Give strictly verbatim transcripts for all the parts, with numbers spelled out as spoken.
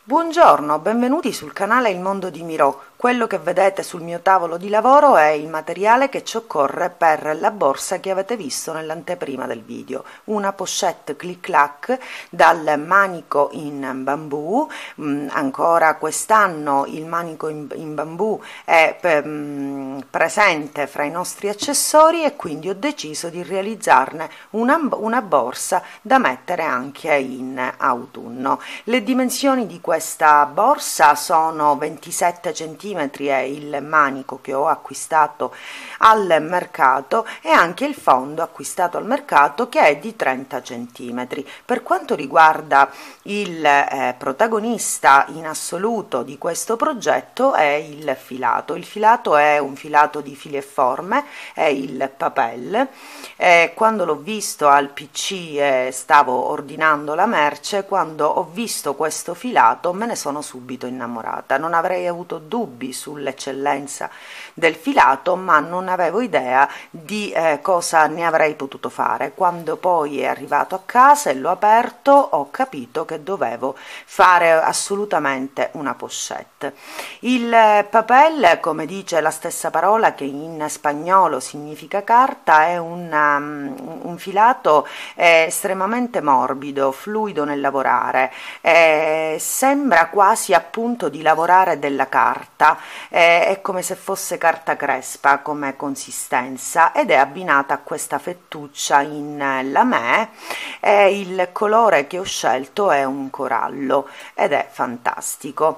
Buongiorno, benvenuti sul canale Il Mondo di Miro. Quello che vedete sul mio tavolo di lavoro è il materiale che ci occorre per la borsa che avete visto nell'anteprima del video. Una pochette click-clack dal manico in bambù. Mm, ancora quest'anno il manico in, in bambù è mm, presente fra i nostri accessori e quindi ho deciso di realizzarne una, una borsa da mettere anche in autunno. Le dimensioni di questa borsa sono ventisette centimetri, è il manico che ho acquistato al mercato e anche il fondo acquistato al mercato che è di trenta centimetri. Per quanto riguarda il eh, protagonista in assoluto di questo progetto è il filato. Il filato è un filato di filiforme, è il papel. Eh, quando l'ho visto al P C e eh, stavo ordinando la merce, quando ho visto questo filato me ne sono subito innamorata. Non avrei avuto dubbi sull'eccellenza del filato, ma non avevo idea di eh, cosa ne avrei potuto fare. Quando poi è arrivato a casa e l'ho aperto ho capito che dovevo fare assolutamente una pochette. Il eh, papel, come dice la stessa parola che in spagnolo significa carta, è un, um, un filato eh, estremamente morbido, fluido nel lavorare, eh, sembra quasi appunto di lavorare della carta. Eh, è come se fosse carta crespa come consistenza ed è abbinata a questa fettuccia in lamè. Eh, il colore che ho scelto è un corallo ed è fantastico.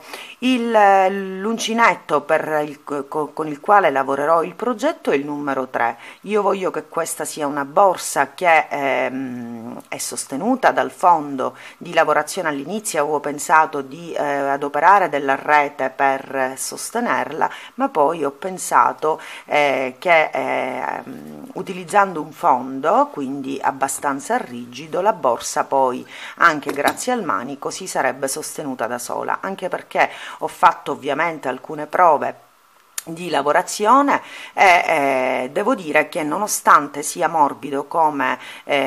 Il, l'uncinetto per il, con il quale lavorerò il progetto è il numero tre. Io voglio che questa sia una borsa che ehm, è sostenuta dal fondo di lavorazione. All'inizio avevo pensato di eh, adoperare della rete per sostenerla, ma poi ho pensato eh, che eh, utilizzando un fondo, quindi abbastanza rigido, la borsa poi, anche grazie al manico, si sarebbe sostenuta da sola, anche perché ho fatto ovviamente alcune prove di lavorazione e eh, devo dire che nonostante sia morbido come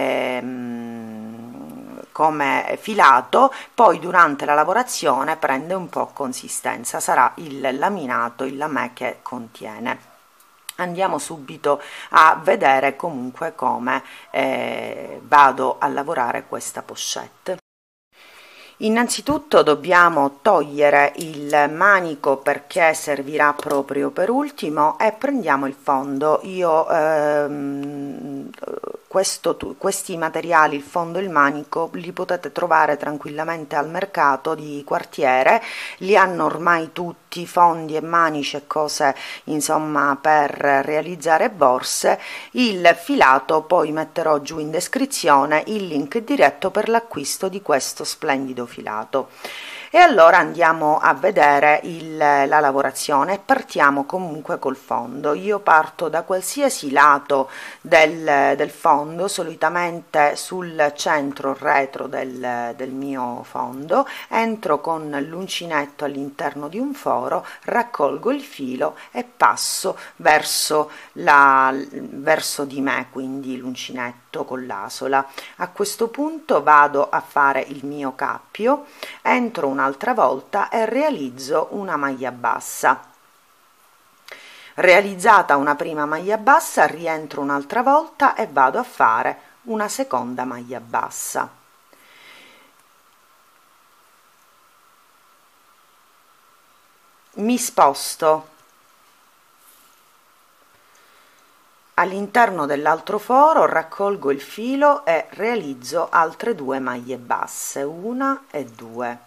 ehm, come filato, poi durante la lavorazione prende un po' consistenza, sarà il laminato, il lamè che contiene. Andiamo subito a vedere comunque come eh, vado a lavorare questa pochette. Innanzitutto dobbiamo togliere il manico perché servirà proprio per ultimo e prendiamo il fondo. Io ehm, questo, questi materiali, il fondo e il manico, li potete trovare tranquillamente al mercato di quartiere, li hanno ormai tutti, fondi e manici e cose insomma per realizzare borse. Il filato poi metterò giù in descrizione il link diretto per l'acquisto di questo splendido filato. E allora andiamo a vedere il, la lavorazione. Partiamo comunque col fondo. Io parto da qualsiasi lato del, del fondo, solitamente sul centro retro del, del mio fondo, entro con l'uncinetto all'interno di un foro, raccolgo il filo e passo verso, la, verso di me, quindi l'uncinetto con l'asola. A questo punto vado a fare il mio cappio, entro un'altra volta e realizzo una maglia bassa. Realizzata una prima maglia bassa, rientro un'altra volta e vado a fare una seconda maglia bassa. Mi sposto all'interno dell'altro foro, raccolgo il filo e realizzo altre due maglie basse, una e due.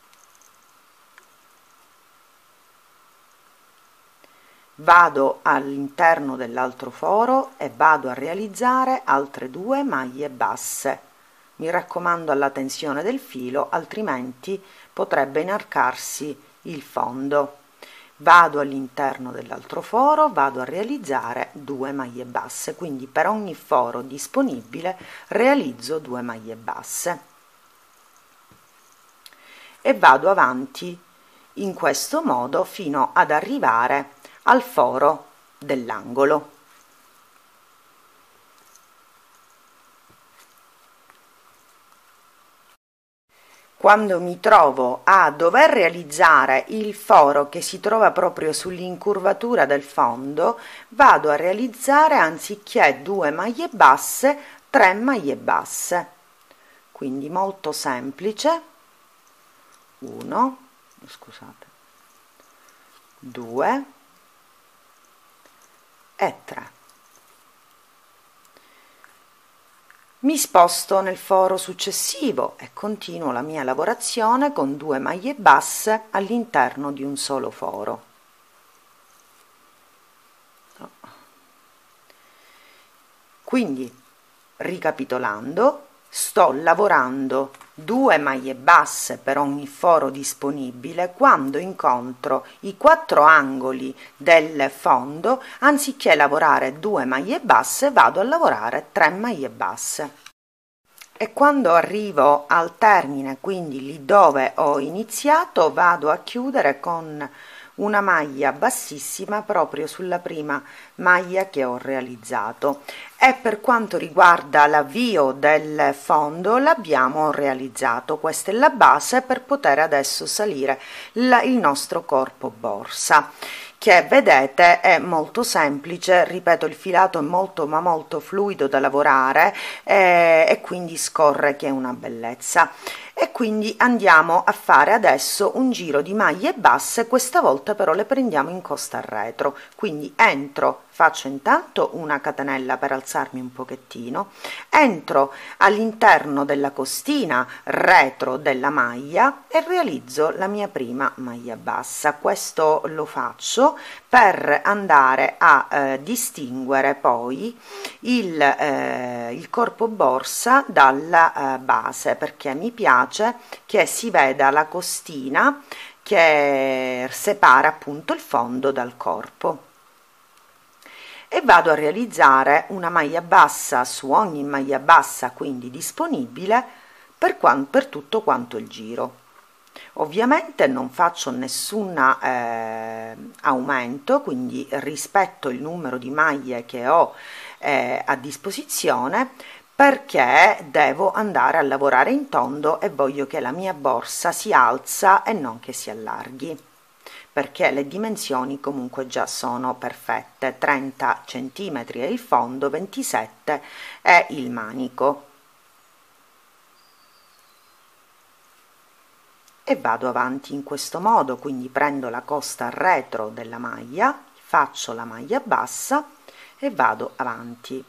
Vado all'interno dell'altro foro e vado a realizzare altre due maglie basse. Mi raccomando alla tensione del filo, altrimenti potrebbe inarcarsi il fondo. Vado all'interno dell'altro foro, vado a realizzare due maglie basse, quindi per ogni foro disponibile realizzo due maglie basse e vado avanti in questo modo fino ad arrivare al foro dell'angolo. quando mi trovo a dover realizzare il foro che si trova proprio sull'incurvatura del fondo, vado a realizzare anziché due maglie basse, tre maglie basse. Quindi molto semplice. uno, scusate, due e tre. Mi sposto nel foro successivo e continuo la mia lavorazione con due maglie basse all'interno di un solo foro. Quindi, ricapitolando, sto lavorando due maglie basse per ogni foro disponibile. Quando incontro i quattro angoli del fondo, anziché lavorare due maglie basse, vado a lavorare tre maglie basse. E quando arrivo al termine, quindi lì dove ho iniziato, vado a chiudere con una maglia bassissima proprio sulla prima maglia che ho realizzato. E per quanto riguarda l'avvio del fondo, l'abbiamo realizzato. Questa è la base per poter adesso salire la, il nostro corpo borsa, che vedete è molto semplice. Ripeto, il filato è molto ma molto fluido da lavorare eh, e quindi scorre, che è una bellezza. E quindi andiamo a fare adesso un giro di maglie basse. Questa volta però le prendiamo in costa retro, quindi entro, faccio intanto una catenella per alzarmi un pochettino, entro all'interno della costina retro della maglia e realizzo la mia prima maglia bassa. Questo lo faccio per andare a eh, distinguere poi il, eh, il corpo borsa dalla eh, base, perché mi piace che si veda la costina che separa appunto il fondo dal corpo. E vado a realizzare una maglia bassa su ogni maglia bassa quindi disponibile per, quanto, per tutto quanto il giro. Ovviamente non faccio nessun eh, aumento, quindi rispetto il numero di maglie che ho eh, a disposizione, perché devo andare a lavorare in tondo e voglio che la mia borsa si alza e non che si allarghi, perché le dimensioni comunque già sono perfette. Trenta centimetri è il fondo, ventisette è il manico. E vado avanti in questo modo, quindi prendo la costa retro della maglia, faccio la maglia bassa e vado avanti.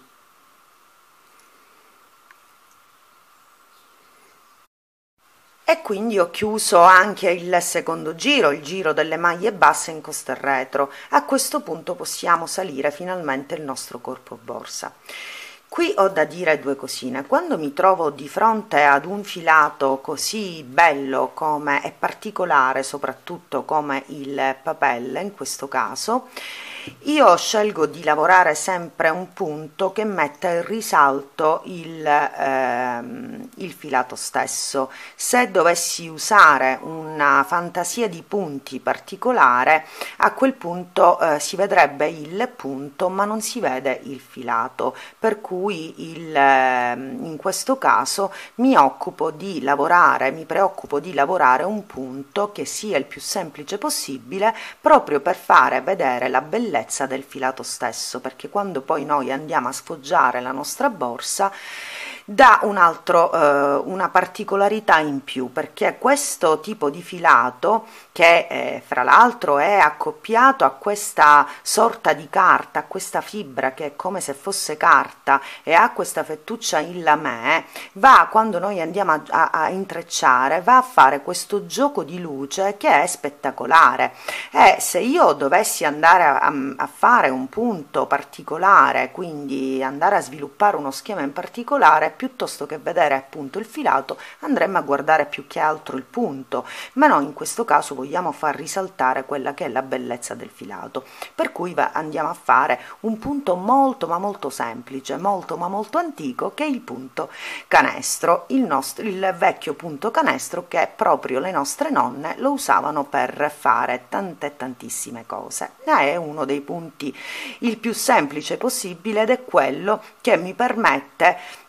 E quindi ho chiuso anche il secondo giro, il giro delle maglie basse in costa retro. A questo punto possiamo salire finalmente il nostro corpo borsa. Qui ho da dire due cosine. Quando mi trovo di fronte ad un filato così bello come è particolare, soprattutto come il papelle in questo caso, io scelgo di lavorare sempre un punto che metta in risalto il, ehm, il filato stesso. Se dovessi usare una fantasia di punti particolare, a quel punto eh, si vedrebbe il punto ma non si vede il filato, per cui il, eh, in questo caso mi occupo di lavorare, mi preoccupo di lavorare un punto che sia il più semplice possibile, proprio per fare vedere la bellezza del filato stesso, perché quando poi noi andiamo a sfoggiare la nostra borsa dà un altro, eh, una particolarità in più, perché questo tipo di filato, che eh, fra l'altro è accoppiato a questa sorta di carta, a questa fibra che è come se fosse carta e ha questa fettuccia in lamè, va, quando noi andiamo a, a, a intrecciare, va a fare questo gioco di luce che è spettacolare. E se io dovessi andare a, a, a fare un punto particolare, quindi andare a sviluppare uno schema in particolare, piuttosto che vedere appunto il filato, andremmo a guardare più che altro il punto, ma noi in questo caso vogliamo far risaltare quella che è la bellezza del filato, per cui va, andiamo a fare un punto molto ma molto semplice, molto ma molto antico, che è il punto canestro, il, nostro, il vecchio punto canestro che proprio le nostre nonne lo usavano per fare tante tantissime cose. È uno dei punti il più semplice possibile ed è quello che mi permette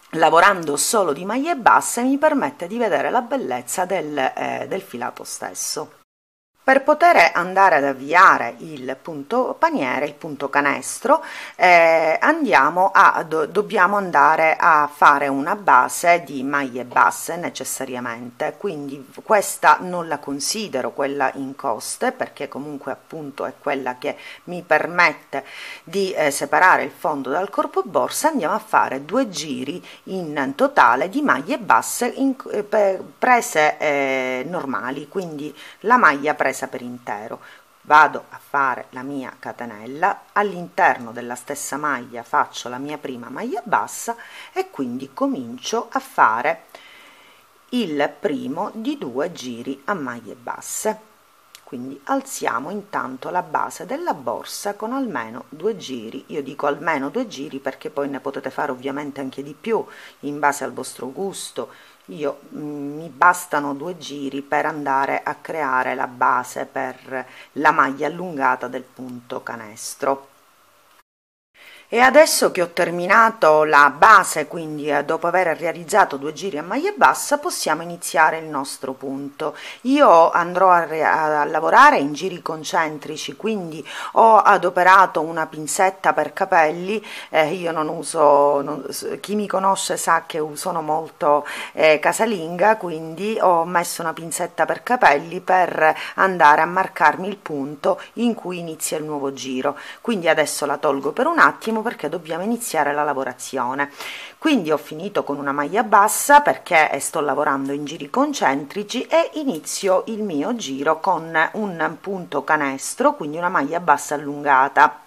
lavorando solo di maglie basse mi permette di vedere la bellezza del, eh, del filato stesso. Per poter andare ad avviare il punto paniere, il punto canestro, eh, andiamo a, do, dobbiamo andare a fare una base di maglie basse necessariamente, quindi questa non la considero quella in coste, perché comunque appunto è quella che mi permette di eh, separare il fondo dal corpo borsa. Andiamo a fare due giri in totale di maglie basse in, eh, prese eh, normali, quindi la maglia presa per intero. Vado a fare la mia catenella, all'interno della stessa maglia faccio la mia prima maglia bassa e quindi comincio a fare il primo di due giri a maglie basse. Quindi alziamo intanto la base della borsa con almeno due giri. Io dico almeno due giri perché poi ne potete fare ovviamente anche di più in base al vostro gusto. Io mh, mi bastano due giri per andare a creare la base per la maglia allungata del punto canestro. E adesso che ho terminato la base, quindi eh, dopo aver realizzato due giri a maglia bassa, possiamo iniziare il nostro punto. Io andrò a, a, a lavorare in giri concentrici, quindi ho adoperato una pinzetta per capelli. Eh, io non uso, non, chi mi conosce sa che sono molto eh, casalinga, quindi ho messo una pinzetta per capelli per andare a marcarmi il punto in cui inizia il nuovo giro. Quindi adesso la tolgo per un attimo perché dobbiamo iniziare la lavorazione. Quindi ho finito con una maglia bassa perché sto lavorando in giri concentrici e inizio il mio giro con un punto canestro, quindi una maglia bassa allungata.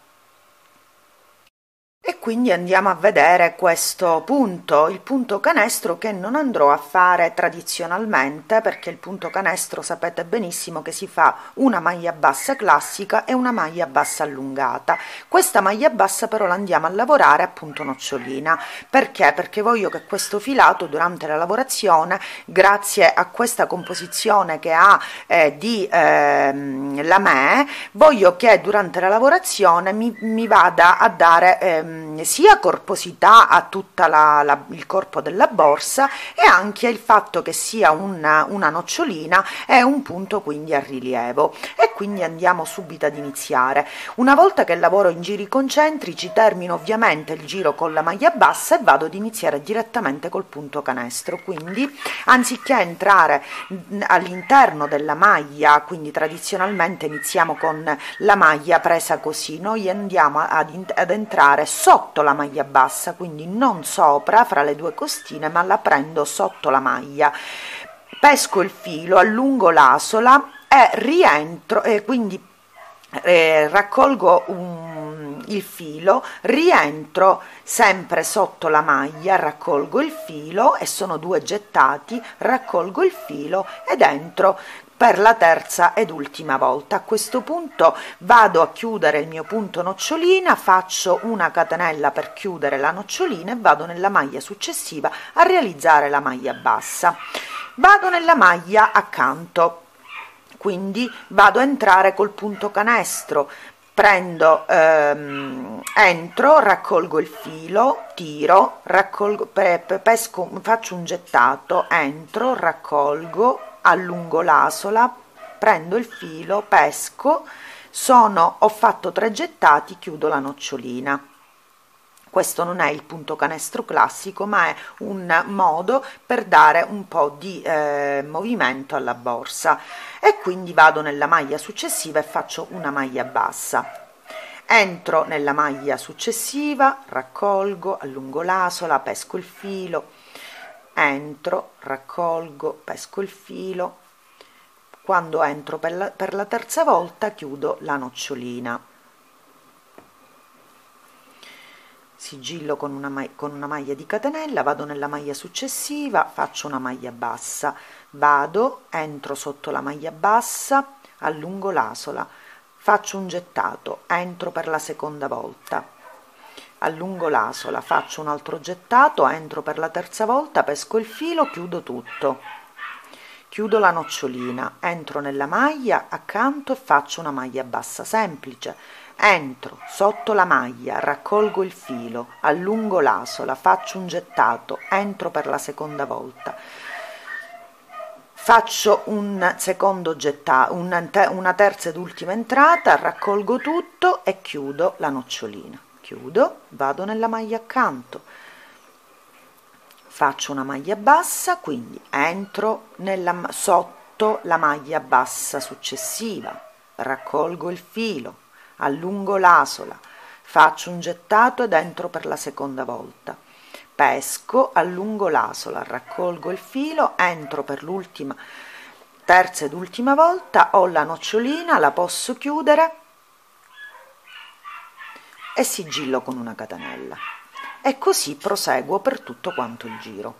E quindi andiamo a vedere questo punto, il punto canestro, che non andrò a fare tradizionalmente, perché il punto canestro sapete benissimo che si fa una maglia bassa classica e una maglia bassa allungata. Questa maglia bassa però la andiamo a lavorare a punto nocciolina. Perché? Perché voglio che questo filato durante la lavorazione, grazie a questa composizione che ha eh, di eh, lamè, voglio che durante la lavorazione mi, mi vada a dare eh, sia corposità a tutta la, la, il corpo della borsa, e anche il fatto che sia una, una nocciolina è un punto quindi a rilievo. E quindi andiamo subito ad iniziare. Una volta che lavoro in giri concentrici termino ovviamente il giro con la maglia bassa e vado ad iniziare direttamente col punto canestro. Quindi anziché entrare all'interno della maglia, quindi tradizionalmente iniziamo con la maglia presa così, noi andiamo ad, ad entrare sotto la maglia bassa, quindi non sopra fra le due costine, ma la prendo sotto la maglia, pesco il filo, allungo l'asola e rientro, e quindi eh, raccolgo un, il filo, rientro sempre sotto la maglia, raccolgo il filo e sono due gettati, raccolgo il filo ed entro per la terza ed ultima volta. A questo punto vado a chiudere il mio punto nocciolina, faccio una catenella per chiudere la nocciolina e vado nella maglia successiva a realizzare la maglia bassa. Vado nella maglia accanto, quindi vado a entrare col punto canestro, prendo ehm, entro, raccolgo il filo, tiro, raccolgo, pe, pe, pesco, faccio un gettato, entro, raccolgo, allungo l'asola, prendo il filo, pesco, sono, ho fatto tre gettati, chiudo la nocciolina. Questo non è il punto canestro classico, ma è un modo per dare un po' di eh, movimento alla borsa. E quindi vado nella maglia successiva e faccio una maglia bassa. Entro nella maglia successiva, raccolgo, allungo l'asola, pesco il filo, entro, raccolgo, pesco il filo. Quando entro per la, per la terza volta chiudo la nocciolina. Sigillo con una, con una maglia di catenella, vado nella maglia successiva, faccio una maglia bassa, vado, entro sotto la maglia bassa, allungo l'asola, faccio un gettato, entro per la seconda volta, allungo l'asola, faccio un altro gettato, entro per la terza volta, pesco il filo, chiudo tutto, chiudo la nocciolina, entro nella maglia accanto e faccio una maglia bassa semplice, entro sotto la maglia, raccolgo il filo, allungo l'asola, faccio un gettato, entro per la seconda volta, faccio un secondo gettato, una, una terza ed ultima entrata, raccolgo tutto e chiudo la nocciolina. Chiudo, vado nella maglia accanto, faccio una maglia bassa, quindi entro nella, sotto la maglia bassa successiva, raccolgo il filo, allungo l'asola, faccio un gettato ed entro per la seconda volta, pesco, allungo l'asola, raccolgo il filo, entro per l'ultima, terza ed ultima volta, ho la nocciolina, la posso chiudere e sigillo con una catenella, e così proseguo per tutto quanto il giro.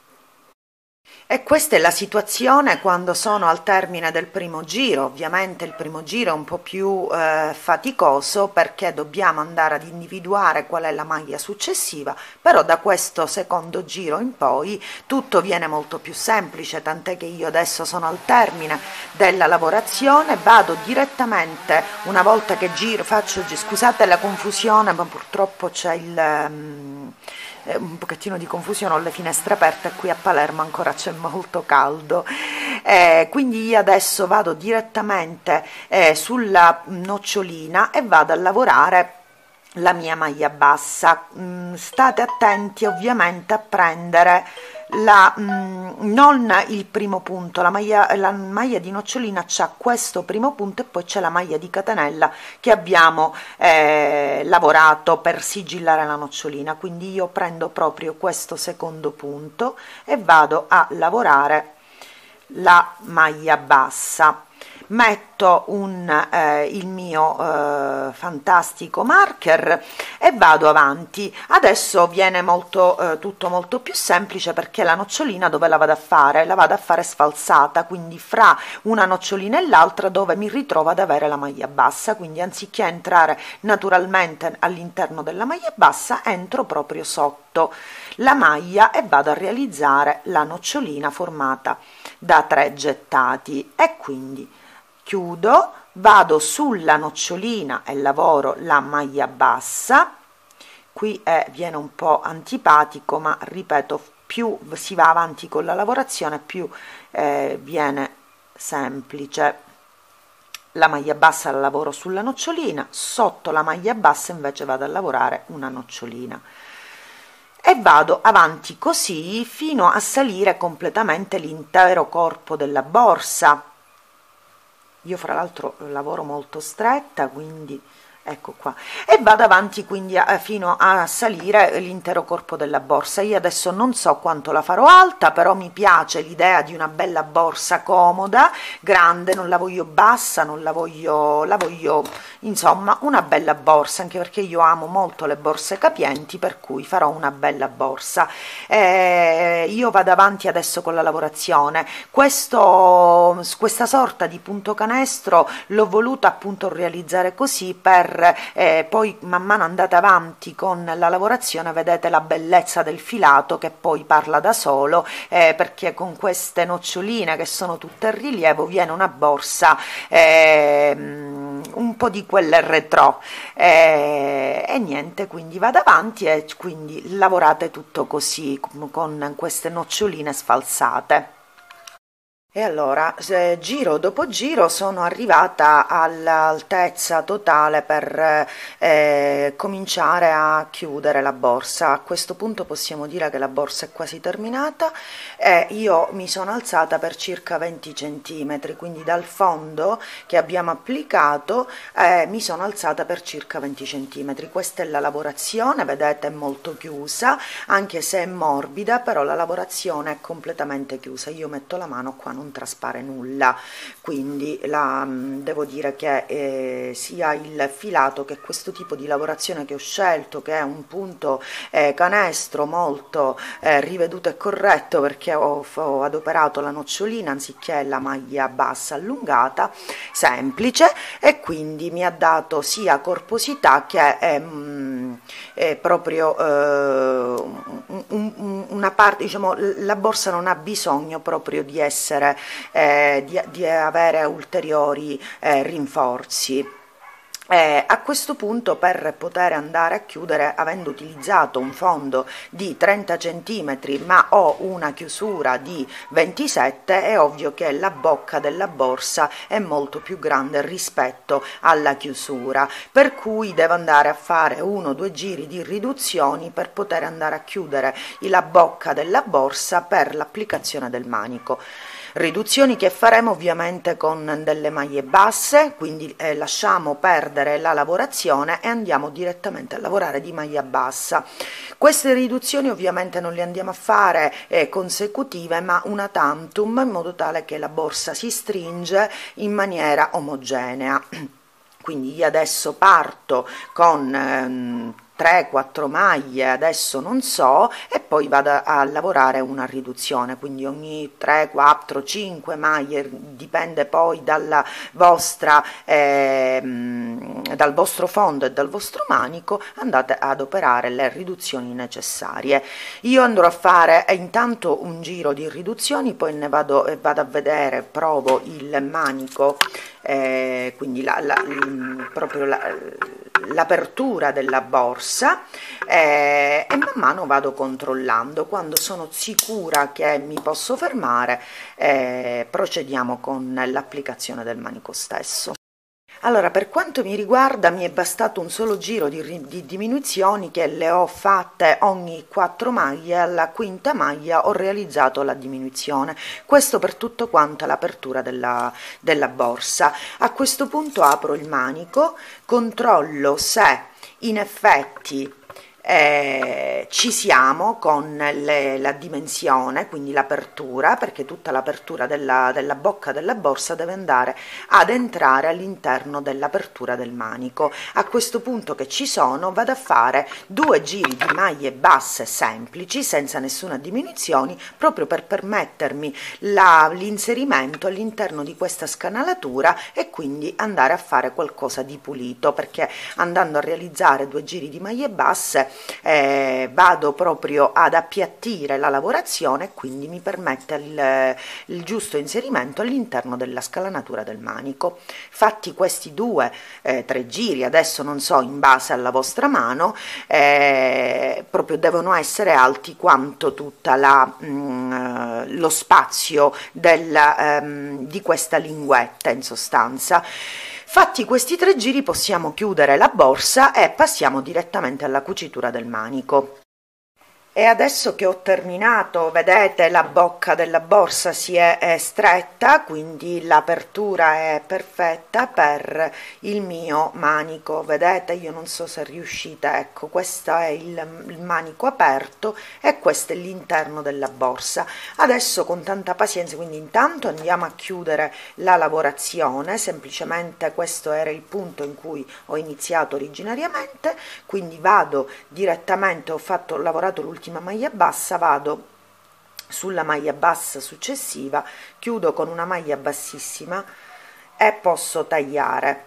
E questa è la situazione quando sono al termine del primo giro. Ovviamente il primo giro è un po' più eh, faticoso, perché dobbiamo andare ad individuare qual è la maglia successiva, però da questo secondo giro in poi tutto viene molto più semplice, tant'è che io adesso sono al termine della lavorazione, vado direttamente, una volta che giro, faccio, scusate la confusione, ma purtroppo c'è il... Um, un pochettino di confusione, ho le finestre aperte, qui a Palermo ancora c'è molto caldo, eh, quindi io adesso vado direttamente eh, sulla nocciolina e vado a lavorare la mia maglia bassa. Mm, state attenti ovviamente a prendere la, mh, non il primo punto, la maglia, la maglia di nocciolina c'ha questo primo punto e poi c'è la maglia di catenella che abbiamo eh, lavorato per sigillare la nocciolina, quindi io prendo proprio questo secondo punto e vado a lavorare la maglia bassa. Metto un, eh, il mio eh, fantastico marker e vado avanti. Adesso viene molto, eh, tutto molto più semplice, perché la nocciolina dove la vado a fare? La vado a fare sfalsata, quindi fra una nocciolina e l'altra, dove mi ritrovo ad avere la maglia bassa, quindi anziché entrare naturalmente all'interno della maglia bassa, entro proprio sotto la maglia e vado a realizzare la nocciolina formata da tre gettati, e quindi chiudo, vado sulla nocciolina e lavoro la maglia bassa. Qui è, viene un po' antipatico, ma ripeto, più si va avanti con la lavorazione più eh, viene semplice. La maglia bassa la lavoro sulla nocciolina, sotto la maglia bassa invece vado a lavorare una nocciolina e vado avanti così fino a salire completamente l'intero corpo della borsa. Io fra l'altro lavoro molto stretta, quindi ecco qua, e vado avanti quindi a, fino a salire l'intero corpo della borsa. Io adesso non so quanto la farò alta, però mi piace l'idea di una bella borsa comoda, grande, non la voglio bassa, non la voglio, la voglio insomma una bella borsa, anche perché io amo molto le borse capienti, per cui farò una bella borsa. Eh, io vado avanti adesso con la lavorazione. Questo, questa sorta di punto canestro l'ho voluta appunto realizzare così, per Eh, poi man mano andate avanti con la lavorazione vedete la bellezza del filato che poi parla da solo, eh, perché con queste noccioline che sono tutte in rilievo viene una borsa eh, un po' di quelle retro, eh, e niente, quindi vado avanti e quindi lavorate tutto così con queste noccioline sfalsate. E allora, se giro dopo giro, sono arrivata all'altezza totale per eh, cominciare a chiudere la borsa. A questo punto possiamo dire che la borsa è quasi terminata e io mi sono alzata per circa venti centimetri, quindi dal fondo che abbiamo applicato eh, mi sono alzata per circa venti centimetri. Questa è la lavorazione, vedete, è molto chiusa, anche se è morbida, però la lavorazione è completamente chiusa. Io metto la mano qua, non traspare nulla, quindi la, devo dire che eh, sia il filato che questo tipo di lavorazione che ho scelto, che è un punto eh, canestro molto eh, riveduto e corretto, perché ho, ho adoperato la nocciolina anziché la maglia bassa allungata, semplice, e quindi mi ha dato sia corposità che è, è proprio eh, un, un, una parte, diciamo, la borsa non ha bisogno proprio di essere Eh, di, di avere ulteriori eh, rinforzi. Eh, a questo punto, per poter andare a chiudere, avendo utilizzato un fondo di trenta centimetri ma ho una chiusura di ventisette, è ovvio che la bocca della borsa è molto più grande rispetto alla chiusura, per cui devo andare a fare uno o due giri di riduzioni per poter andare a chiudere la bocca della borsa per l'applicazione del manico. Riduzioni che faremo ovviamente con delle maglie basse, quindi eh, lasciamo perdere la lavorazione e andiamo direttamente a lavorare di maglia bassa. Queste riduzioni ovviamente non le andiamo a fare eh, consecutive, ma una tantum, in modo tale che la borsa si stringe in maniera omogenea. Quindi io adesso parto con ehm, tre quattro maglie, adesso non so, e poi vado a, a lavorare una riduzione, quindi ogni tre quattro cinque maglie, dipende poi dalla vostra ehm, dal vostro fondo e dal vostro manico, andate ad operare le riduzioni necessarie. Io andrò a fare eh, intanto un giro di riduzioni, poi ne vado, eh, vado a vedere, provo il manico, eh, quindi la, la, il, proprio la, l'apertura della borsa, eh, e man mano vado controllando. Quando sono sicura che mi posso fermare, eh, procediamo con l'applicazione del manico stesso. Allora, per quanto mi riguarda, mi è bastato un solo giro di, di diminuzioni, che le ho fatte ogni quattro maglie. Alla quinta maglia ho realizzato la diminuzione, questo per tutto quanto l'apertura della, della borsa. A questo punto apro il manico, controllo se in effetti Eh, ci siamo con le, la dimensione, quindi l'apertura, perché tutta l'apertura della, della bocca della borsa deve andare ad entrare all'interno dell'apertura del manico. A questo punto che ci sono, vado a fare due giri di maglie basse semplici senza nessuna diminuzione, proprio per permettermi l'inserimento all'interno di questa scanalatura e quindi andare a fare qualcosa di pulito, perché andando a realizzare due giri di maglie basse Eh, vado proprio ad appiattire la lavorazione, quindi mi permette il, il giusto inserimento all'interno della scalanatura del manico. Fatti questi due eh, tre giri, adesso non so, in base alla vostra mano, eh, proprio devono essere alti quanto tutta la mh, lo spazio del, ehm, di questa linguetta, in sostanza. Fatti questi tre giri possiamo chiudere la borsa e passiamo direttamente alla cucitura del manico. E adesso che ho terminato, vedete, la bocca della borsa si è, è stretta, quindi l'apertura è perfetta per il mio manico. Vedete, io non so se riuscite, ecco, questo è il, il manico aperto e questo è l'interno della borsa. Adesso con tanta pazienza, quindi intanto andiamo a chiudere la lavorazione, semplicemente questo era il punto in cui ho iniziato originariamente, quindi vado direttamente, ho fatto, ho lavorato l'ultima maglia bassa, vado sulla maglia bassa successiva, chiudo con una maglia bassissima e posso tagliare.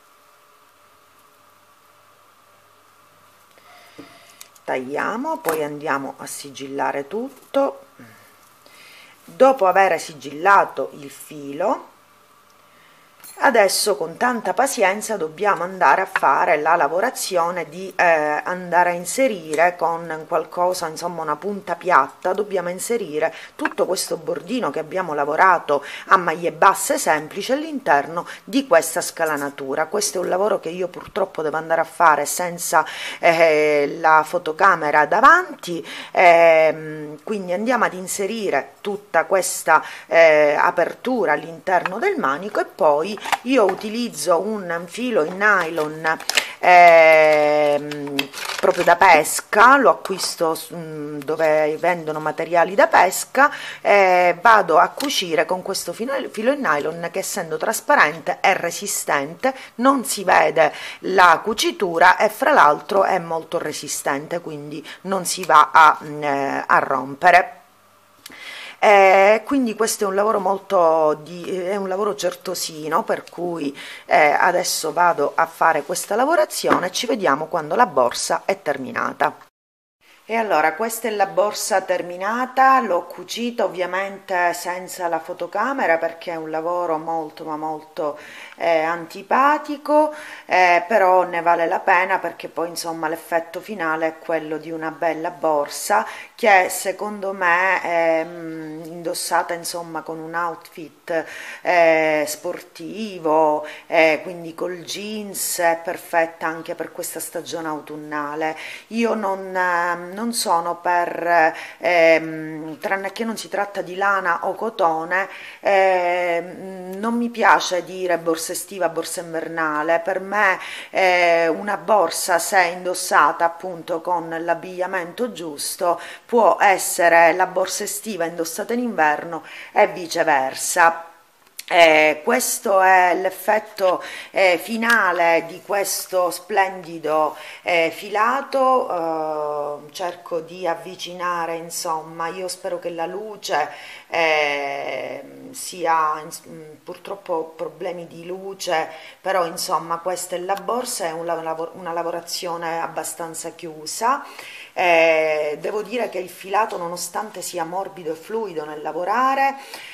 Tagliamo, poi andiamo a sigillare tutto. Dopo aver sigillato il filo, adesso con tanta pazienza dobbiamo andare a fare la lavorazione di eh, andare a inserire con qualcosa, insomma una punta piatta, dobbiamo inserire tutto questo bordino che abbiamo lavorato a maglie basse semplici all'interno di questa scalanatura. Questo è un lavoro che io purtroppo devo andare a fare senza eh, la fotocamera davanti, eh, quindi andiamo ad inserire tutta questa eh, apertura all'interno del manico e poi io utilizzo un filo in nylon eh, proprio da pesca, lo acquisto mh, dove vendono materiali da pesca, e vado a cucire con questo filo, filo in nylon che, essendo trasparente, è resistente, non si vede la cucitura e fra l'altro è molto resistente, quindi non si va a, mh, a rompere. Eh, quindi questo è un lavoro molto di, è un lavoro certosino, per cui eh, adesso vado a fare questa lavorazione e ci vediamo quando la borsa è terminata. E allora, questa è la borsa terminata, l'ho cucita ovviamente senza la fotocamera perché è un lavoro molto ma molto eh, antipatico, eh, però ne vale la pena perché poi insomma l'effetto finale è quello di una bella borsa che secondo me è mm, indossata insomma con un outfit eh, sportivo, eh, quindi col jeans, è perfetta anche per questa stagione autunnale. Io non, eh, non sono per, ehm, tranne che non si tratta di lana o cotone, ehm, non mi piace dire borsa estiva, borsa invernale. Per me eh, una borsa, se indossata appunto con l'abbigliamento giusto, può essere la borsa estiva indossata in inverno e viceversa. Eh, questo è l'effetto eh, finale di questo splendido eh, filato. Eh, cerco di avvicinare, insomma, io spero che la luce eh, sia, purtroppo problemi di luce, però insomma questa è la borsa, è una, una lavorazione abbastanza chiusa. Eh, devo dire che il filato, nonostante sia morbido e fluido nel lavorare,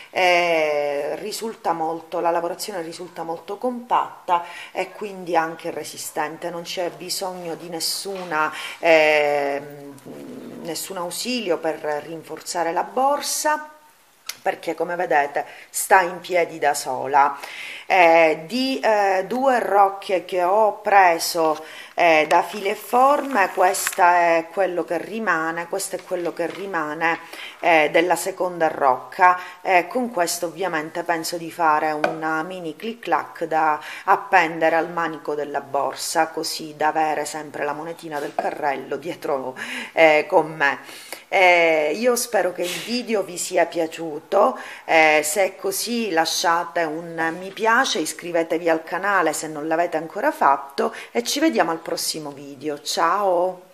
eh, risulta molto, la lavorazione risulta molto compatta e quindi anche resistente, non c'è bisogno di nessuna, eh, nessun ausilio per rinforzare la borsa, perché come vedete sta in piedi da sola. Eh, di eh, due rocche che ho preso eh, da Fili e Forme, questa è quello che rimane, questo è quello che rimane eh, della seconda rocca. Eh, con questo ovviamente penso di fare una mini clic clac da appendere al manico della borsa, così da avere sempre la monetina del carrello dietro eh, con me. Eh, io spero che il video vi sia piaciuto, eh, se è così lasciate un mi piace, iscrivetevi al canale se non l'avete ancora fatto e ci vediamo al prossimo video. Ciao!